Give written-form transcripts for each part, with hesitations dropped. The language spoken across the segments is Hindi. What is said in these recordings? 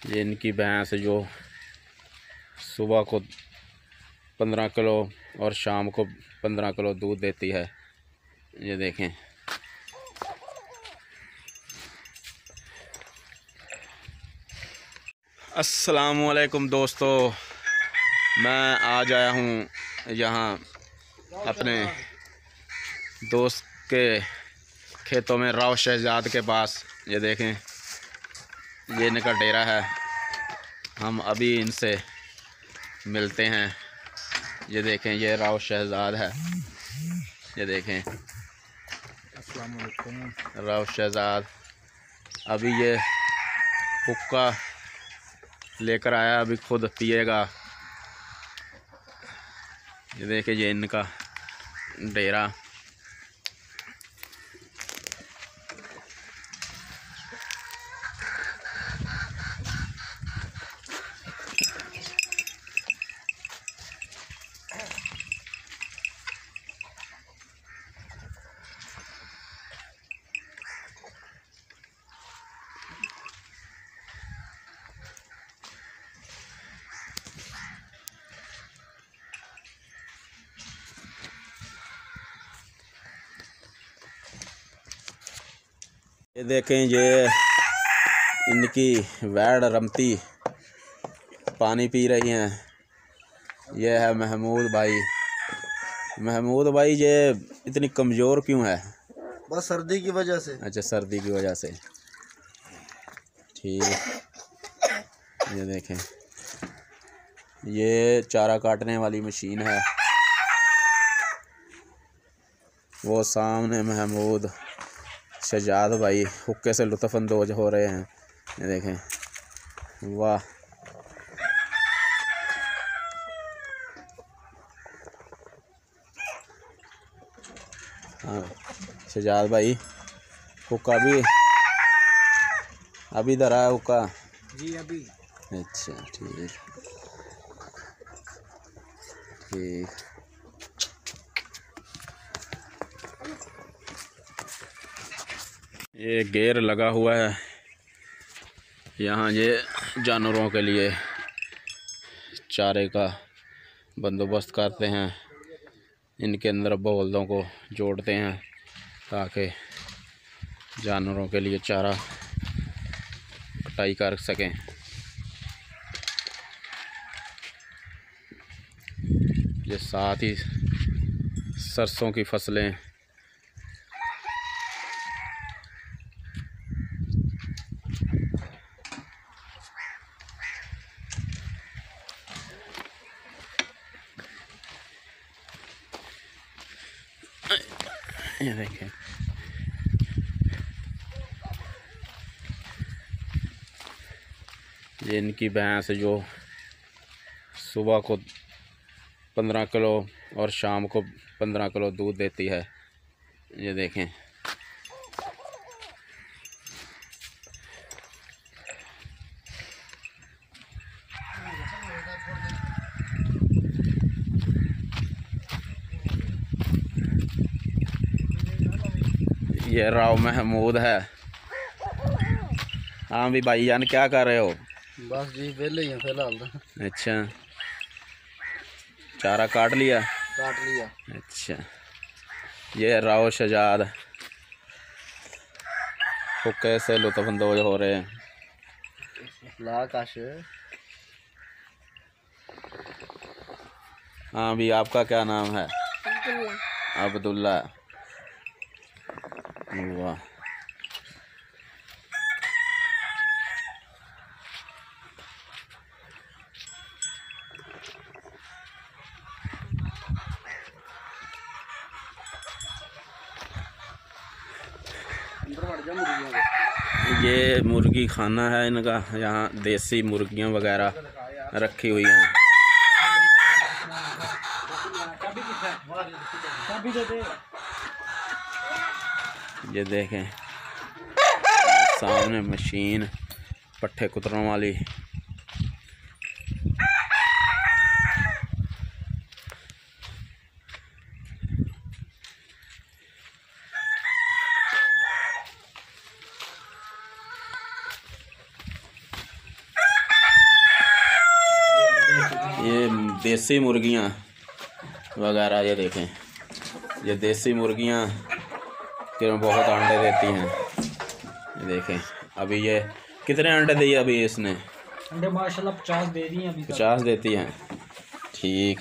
ये इनकी भैंस जो सुबह को 15 किलो और शाम को 15 किलो दूध देती है। ये देखें। अस्सलामुअलैकुम दोस्तों, मैं आज आया हूँ यहाँ अपने दोस्त के खेतों में, राव शहजाद के पास। ये देखें, ये इनका डेरा है। हम अभी इनसे मिलते हैं। ये देखें, ये राव शहजाद है। ये देखें, अस्सलाम वालेकुम। राव शहजाद अभी ये हुक्का लेकर आया, अभी खुद पिएगा। ये देखें, ये इनका डेरा। ये देखें, ये इनकी वैड़ रमती पानी पी रही हैं। ये है महमूद भाई। महमूद भाई, ये इतनी कमज़ोर क्यों है? बस सर्दी की वजह से। अच्छा, सर्दी की वजह से। ठीक। ये देखें, ये चारा काटने वाली मशीन है। वो सामने महमूद शहजाद भाई हुक्के से लुत्फ़अंदोज़ हो रहे हैं। ये देखें, वाह। हाँ शहजाद भाई, हुक्का अभी इधर आया हुक्का? जी अभी। अच्छा, ठीक ठीक। ये गेर लगा हुआ है यहाँ। ये जानवरों के लिए चारे का बंदोबस्त करते हैं। इनके अंदर बौलदों को जोड़ते हैं ताकि जानवरों के लिए चारा कटाई कर सकें। ये साथ ही सरसों की फसलें ये देखें। ये इनकी भैंस जो सुबह को 15 किलो और शाम को 15 किलो दूध देती है। ये देखें। ये राव महमूद है। हाँ भी भाईजान, क्या कर रहे हो? बस जी वेले ही हैं फिलहाल तो। अच्छा, चारा काट लिया? काट लिया। अच्छा, ये राव शहजाद हुक्के से लुत्फ़अंदोज़ हो रहे हैं। हाँ भी, आपका क्या नाम है? अब्दुल्ला। अब्दुल्ला, वाह। ये मुर्गी खाना है इनका। यहाँ देसी मुर्गियाँ वगैरह रखी हुई हैं। ये देखें, सामने मशीन पट्ठे कुतरने वाली। देसी मुर्गियाँ वगैरह। ये देखें, ये देसी मुर्गियाँ कि बहुत अंडे देती हैं। ये देखें, अभी ये कितने अंडे दिए अभी इसने? अंडे माशाल्लाह 50 दे दिए अभी तक। 50 देती हैं। ठीक,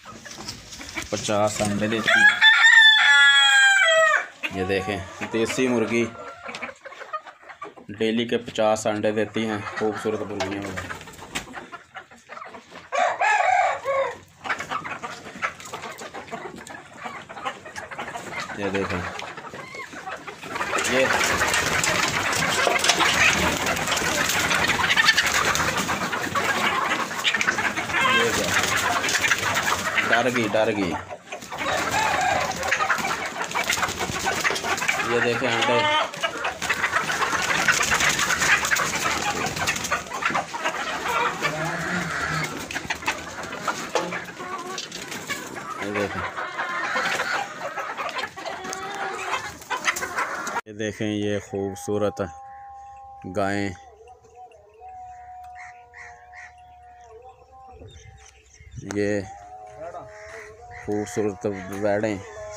50 अंडे देती हैं। ये देखें, देसी मुर्गी डेली के 50 अंडे देती हैं। खूबसूरत मुर्गियाँ। ये देखें, ये डर गई। ये देखें अंडे। ये देखें, ये खूबसूरत गायें। ये खूबसूरत वैड़ें।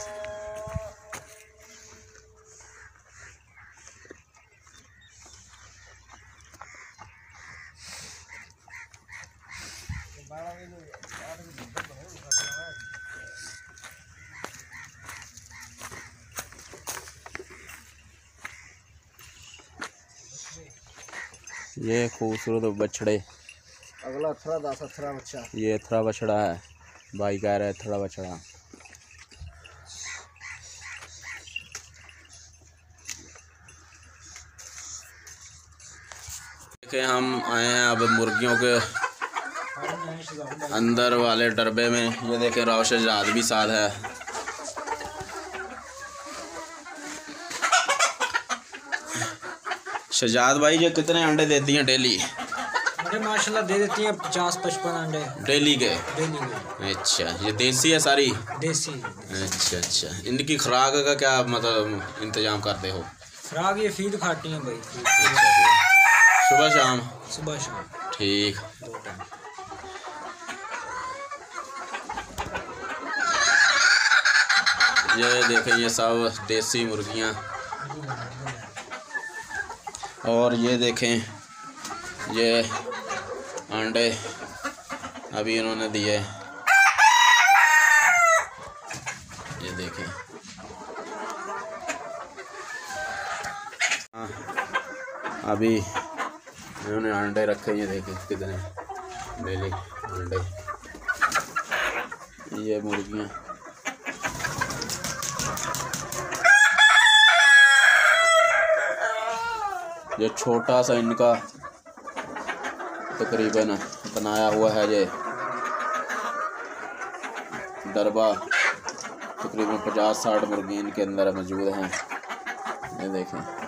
ये खूबसूरत बछड़े। अगला थोड़ा 10 बच्चा। ये थोड़ा बछड़ा है, भाई कह रहा है थोड़ा बछड़ा। देखिए, हम आए हैं अब मुर्गियों के अंदर वाले डरबे में। ये देखें, राव शहजाद भी साथ है। शहजाद भाई, ये कितने अंडे देती हैं डेली? अंडे माशाल्लाह दे देती हैं 50-55 अंडे डेली के। डेली। अच्छा, ये देसी है सारी? देसी। अच्छा, इनकी खुराक का क्या मतलब इंतजाम करते हो? खुराक ये फीड खाती हैं भाई। अच्छा, सुबह शाम? सुबह शाम। ठीक। 2 टाइम। ये देखें, ये सब देसी मुर्गियाँ। और ये देखें, ये अंडे अभी इन्होंने दिए। ये देखें, अभी इन्होंने अंडे रखे। ये देखें कितने डेली अंडे। ये मुर्गियाँ। ये छोटा सा इनका तकरीबन बनाया हुआ है ये डरबा। तकरीबन 50-60 मुर्गी इनके अंदर मौजूद हैं। ये देखें।